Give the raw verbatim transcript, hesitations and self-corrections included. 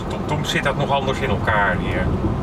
Soms zit dat nog anders in elkaar hier.